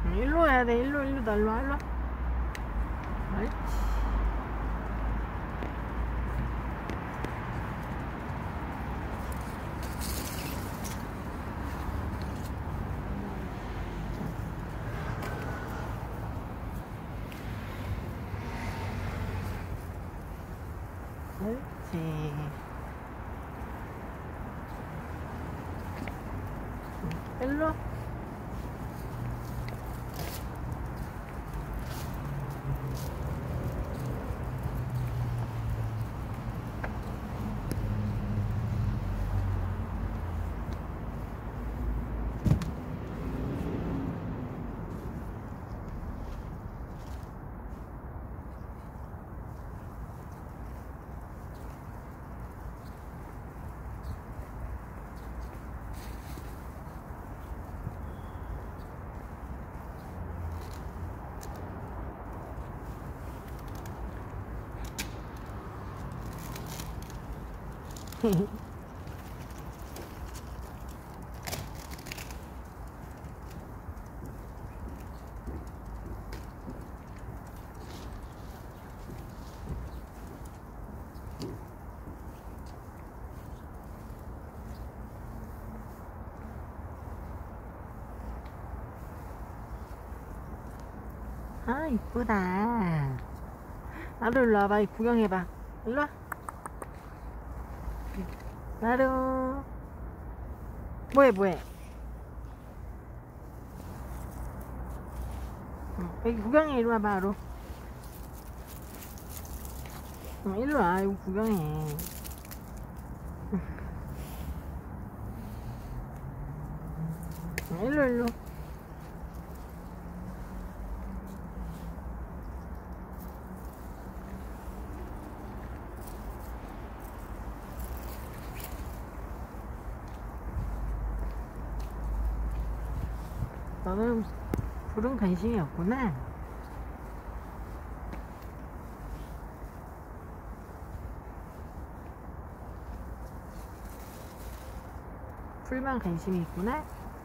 일로 와야 돼. 일로 일로 와. 일로 와. 옳지. 옳지. 일로 와. 아, 이쁘다. 나도 일로 와봐. 구경해봐. 일로 와. 나도. 뭐해, 뭐해. 여기 구경해. 일로 와봐, 바로. 일로 와. 이거 구경해. 일로, 일로. 너는 불은 관심이 없구나. 풀만 관심이 있구나.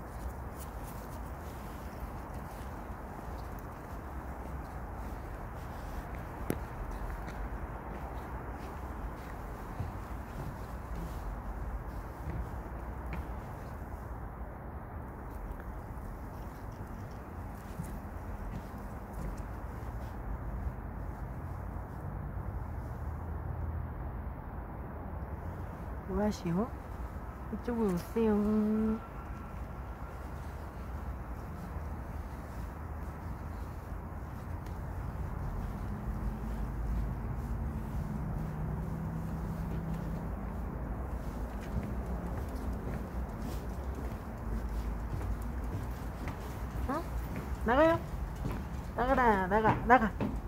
뭐하시오? 이쪽으로 오세요. 어? 나가요. 나가라. 나가.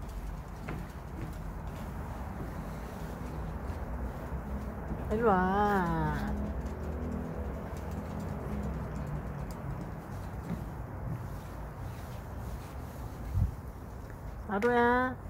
일로 와. 나도야.